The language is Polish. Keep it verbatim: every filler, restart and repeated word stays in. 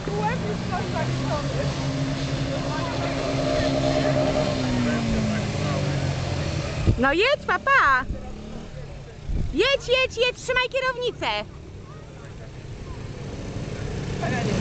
Łeb jest tak zaliczony. No jedź, papa! Jedź, jedź, jedź, trzymaj kierownicę!